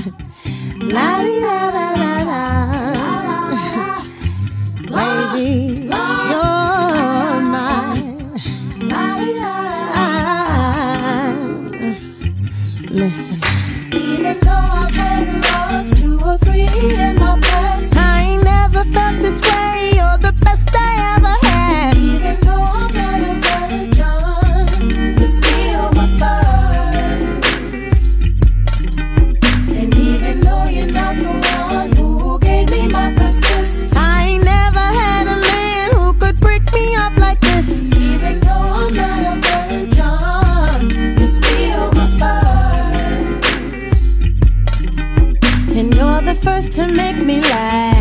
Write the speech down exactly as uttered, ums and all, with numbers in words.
La di da da da da. Baby, you're mine. Listen. Even though I've had lost two or three in my past, I ain't never felt this way. You're the best I ever had. Even though I'm not a virgin, you're still my first. And even though you're not the one who gave me my first kiss, I ain't never had a man who could break me up like this. even though I'm not a virgin, you're still my first. And you're the first to make me laugh.